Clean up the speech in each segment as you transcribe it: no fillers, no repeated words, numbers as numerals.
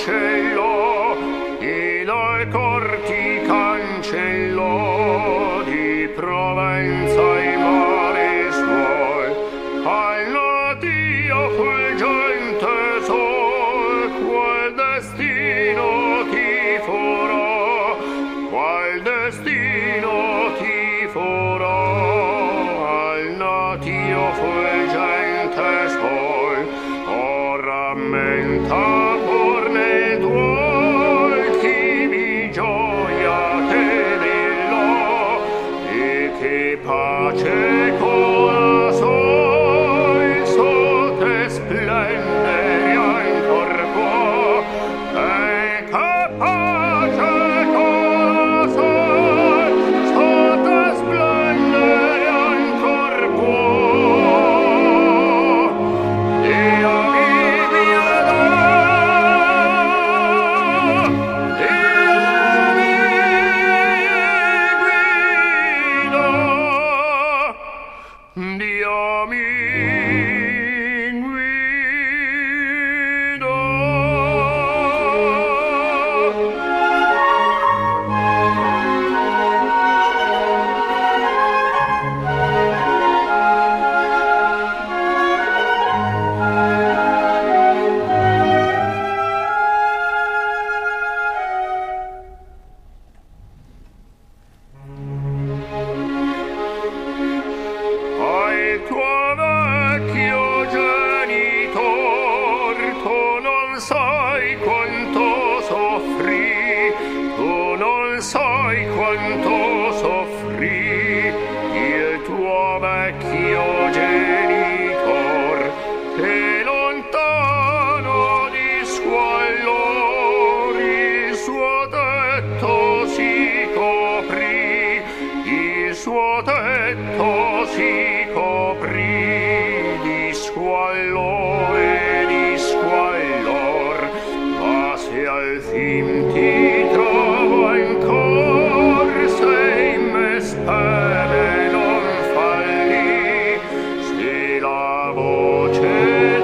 cancello, e dai corti cancello di Provenza i mari suoi, al natio fulgente sol, qual destino ti furo, qual destino ti furo, al natio fulgente sol, o rammenta pur nel duol, chi vi gioia te brillo, e che pace con sol, te splendere ancor può, e che pace con sol, te splendere ancor può. Dio mi guidò, Dio mi guidò, Dio mi al tuo vecchio genitor, tu non sai quanto soffrì, tu non sai quanto soffrì, il tuo vecchio genitor, che lontano di squallor il suo tetto si coprì, il suo tetto si coprì di squallor e di squallor, ma se alfin ti trovo ancor, se in me speme non falli, se la voce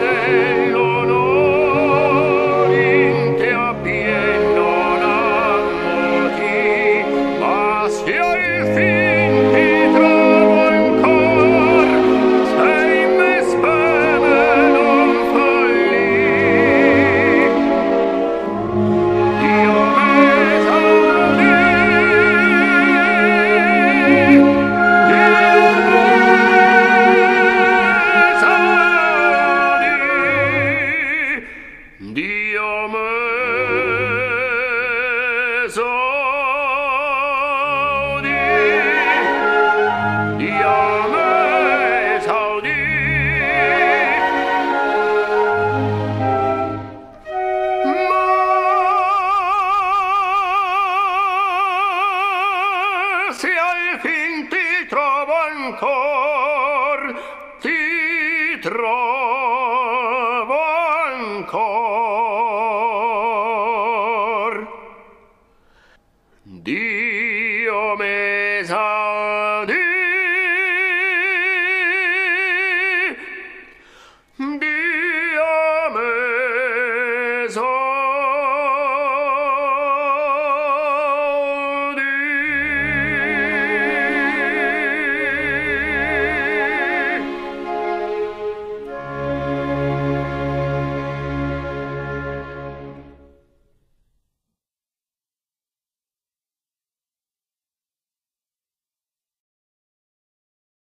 dell'onor in te abbien non ammuti, ma se alfin ti trovo ancor, se in me speme non falli. Dio m'esaudì, Dio m'esaudì, Dio m'esaudì.